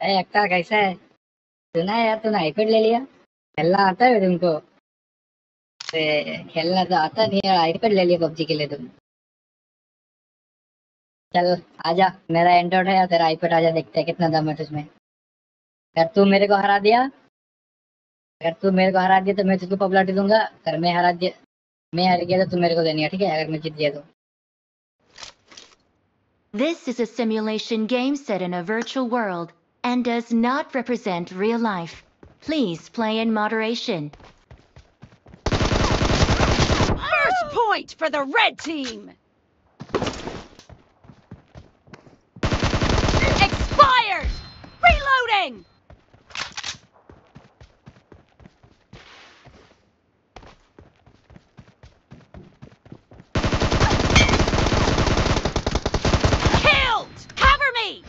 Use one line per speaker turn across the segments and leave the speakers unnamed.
अरे अक्तार कैसा है? सुना है यार तूने आईपैड ले लिया। खेलना आता है तुमको? अरे खेलना तो आता नहीं है, आईपैड ले लिया पबजी के लिए तुम। चल आजा, मेरा एंड्रॉइड है या तेरा आईपैड, आजा देखते हैं कितना दम है तुझमें। अगर तू मेरे को हरा दिया अगर तू मेरे को हरा दिया तो मैं तुझको पॉपुलैरिटी दूंगा। अगर मैं हार गया तो तू मेरे को देनी है, ठीक है? अगर मैं जीत गया तो।
This is a simulation game set in a virtual world and does not represent real life. Please play in moderation.
First point for the red team! Expired! Reloading! Killed! Cover me!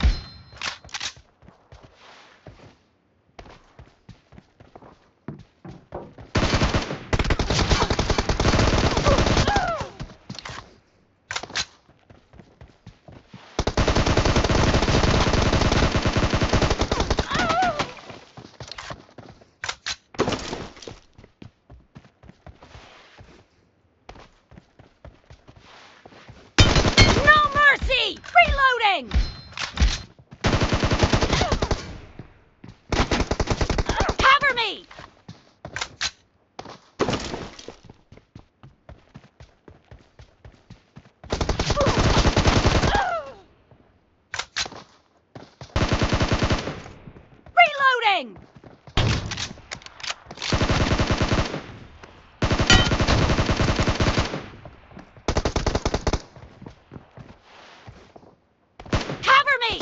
Reloading! Cover me! Reloading! Cover me!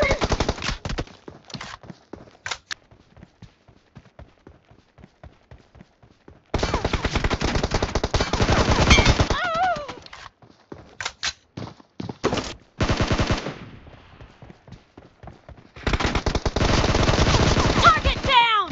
Target down!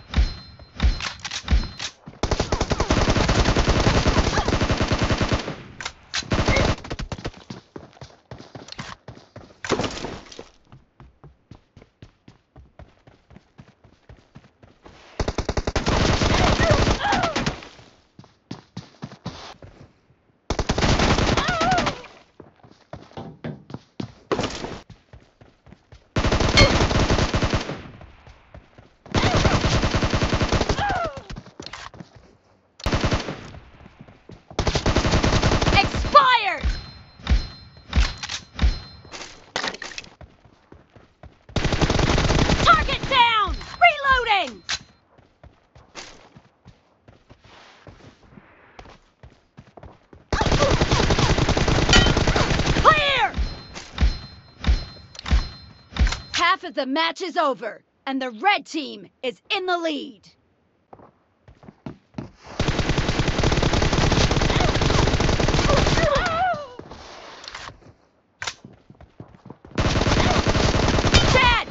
Expired! Target down! Reloading! Clear! Half of the match is over, and the red team is in the lead. Dead!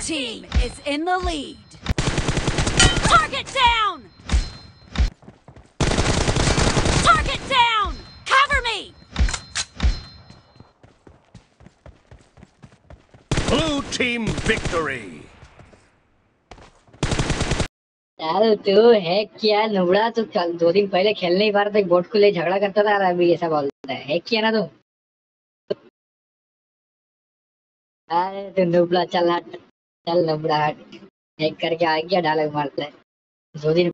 team is in the lead. Target down! Target down! Cover me!
Blue team victory.
यार तू है क्या नुबड़ा, तू कल 2 दिन पहले खेल नहीं पा रहा था, बोट को ले झगड़ा करता था, और अभी ऐसा बोलता है क्या ना तू। अरे तू नुबड़ा, चल हट, चल नुबड़ा हट, एक करके आ गया डायलॉग मारता है 2 दिन